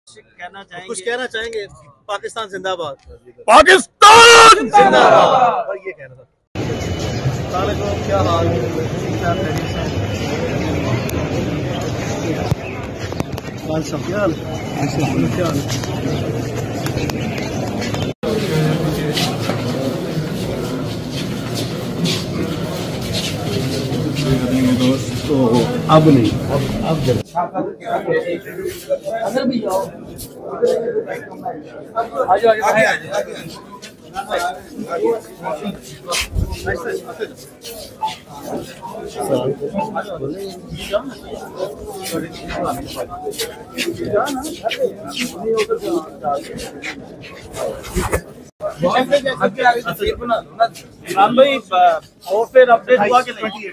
कुछ कहना चाहेंगे? पाकिस्तान जिंदाबाद। पाकिस्तान जिंदाबाद। और ये कहना था। क्या हाल है? सब क्या हाल दोस्तों, अब नहीं, अब जल्द अंदर भी जाओ। आगे आगे आगे भाई और फिर अपडेट हुआ कि नहीं?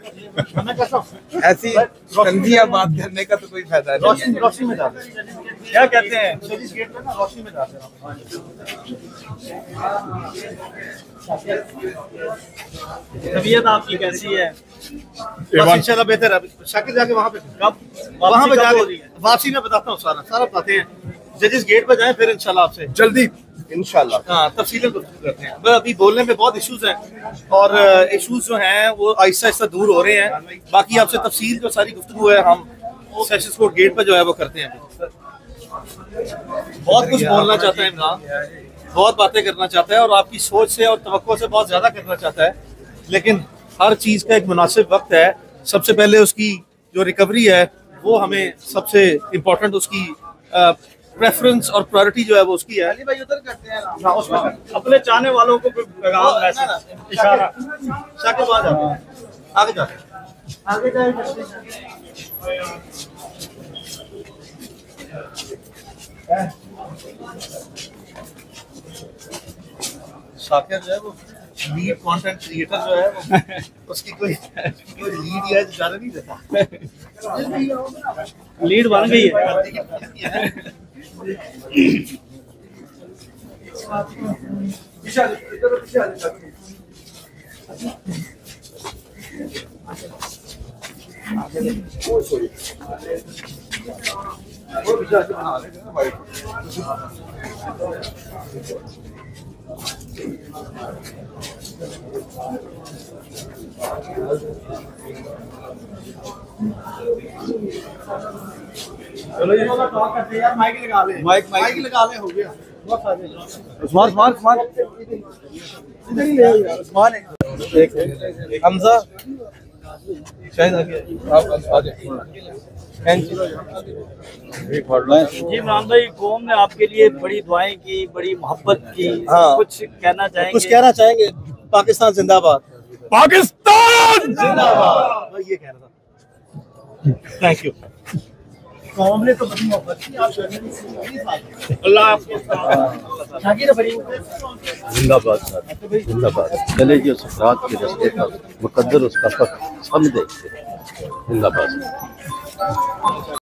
ऐसी संधियां बात करने का तो कोई फायदा नहीं। रोशनी में डालते क्या कहते हैं? गेट पे ना रोशनी में डालते तबीयत आपकी कैसी है? इंशाल्लाह बेहतर है। शाकिर जाके वहाँ पे वहाँ पे जाके वापसी में बताता हूँ सारा बताते हैं। जजेस गेट पे जाएं फिर इंशाल्लाह आपसे जल्दी इंशाल्लाह हाँ तफसीलें करते हैं। अभी बोलने में बहुत इश्यूज हैं और इश्यूज जो हैं वो आहिस्ता आहिस्ता दूर हो रहे हैं। बाकी आपसे तफसील जो सारी गुफ्तगू है हम सेशंस कोर्ट गेट पर जो है वो करते हैं। बहुत कुछ बोलना चाहता है इमरान, बहुत बातें करना चाहता है और आपकी सोच से और तवक्को से बहुत ज्यादा करना चाहता है, लेकिन हर चीज का एक मुनासिब वक्त है। सबसे पहले उसकी जो रिकवरी है वो हमें सबसे इम्पोर्टेंट, उसकी प्रेफरेंस और प्रायोरिटी जो है वो उसकी है। भाई उधर करते हैं हाँ, उसमें अपने चाहने वालों को पैगाम इशारा शाकिर आगे जाते आगे शाकिर जो है वो लीड कंटेंट क्रिएटर जो है वो उसकी कोई लीड या ज्यादा नहीं देता। लीड बन गई है। चलो ये वाला टॉक करते हैं यार। माइक लगा ले, माइक लगा ले, हो गया। उस्मान इधर ही ले आओ यार। उस्मान एक हमजा शायद आ गया। आप आ जाइए जी इमरान भाई, कौम ने आपके लिए बड़ी दुआएं की, बड़ी मोहब्बत की। हाँ। कुछ कहना चाहेंगे? कुछ कहना चाहेंगे? पाकिस्तान जिंदाबाद। पाकिस्तान जिंदाबाद। ये कहना था। Thank you. कौम ने तो बड़ी मोहब्बत की। आप अल्लाह आपको जिंदाबाद सर, जिंदाबाद। चले जो सफरात के रास्ते पर मुकद्दर उसका फख्र हम देखते। जिंदाबाद।